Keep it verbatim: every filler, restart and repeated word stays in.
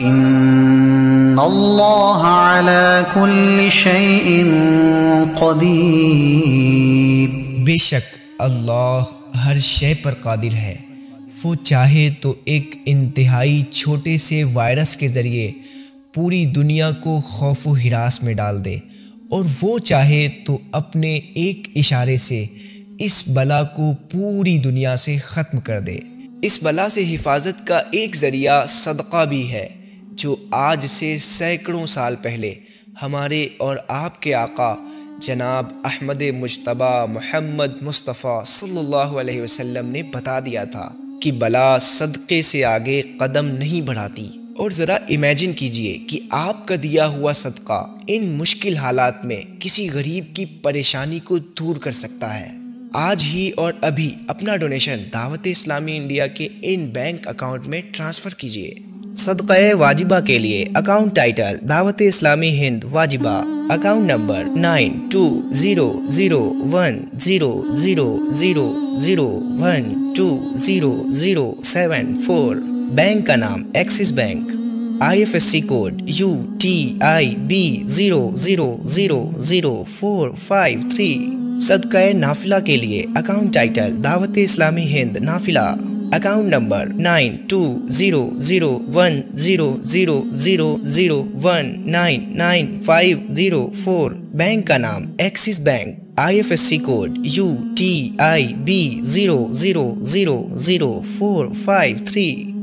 ان اللہ علی کل شیء قدیر، بے شک اللہ ہر شے پر قادر ہے۔ وہ چاہے تو ایک انتہائی چھوٹے سے وائرس کے ذریعے پوری دنیا کو خوف و ہراس میں ڈال دے، اور وہ چاہے تو اپنے ایک اشارے سے اس بلا کو پوری دنیا سے ختم کر دے۔ اس بلا سے حفاظت کا ایک ذریعہ صدقہ بھی ہے، جو آج سے سینکڑوں سال پہلے ہمارے اور آپ کے آقا جناب احمد مجتبی محمد مصطفیٰ صلی اللہ علیہ وسلم نے بتا دیا تھا کہ بلا صدقے سے آگے قدم نہیں بڑھاتی۔ اور ذرا امیجن کیجئے کہ آپ کا دیا ہوا صدقہ ان مشکل حالات میں کسی غریب کی پریشانی کو دور کر سکتا ہے۔ آج ہی اور ابھی اپنا ڈونیشن دعوت اسلامی انڈیا کے ان بینک اکاؤنٹ میں ٹرانسفر کیجئے۔ صدقہ واجبہ کے لیے اکاؤنٹ ٹائٹل دعوت اسلامی ہند واجبہ، account number nine two zero zero one zero zero zero zero one two zero zero seven four, bank کا نام Axis bank, I F S C code U T I B zero zero zero zero four five three. صدقہ نافلہ کے لیے account title Dawat-e Islami Hind نافلہ، account number nine two zero zero one zero zero zero zero one nine nine five zero four, bank کا نام Axis bank, I F S C code U T I B zero zero zero zero four five three.